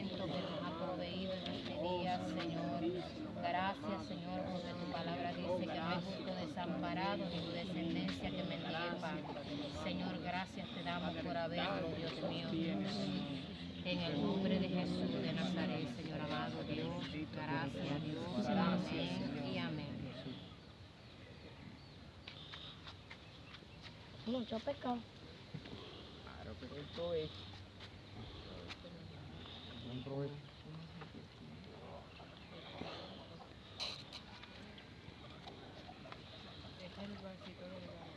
alimento que nos ha proveído en este día, Señor. Gracias, Señor, porque tu palabra dice que no hay justo desamparado ni tu descendencia que mendigue pan. Señor, gracias te damos por haberlo, Dios mío. En el nombre de Jesús de Nazaret, Señor amado Dios. Gracias, Dios. Amén y amén. Mucho pescado. Claro, pero el provecho. Buen provecho. Deja el vasito de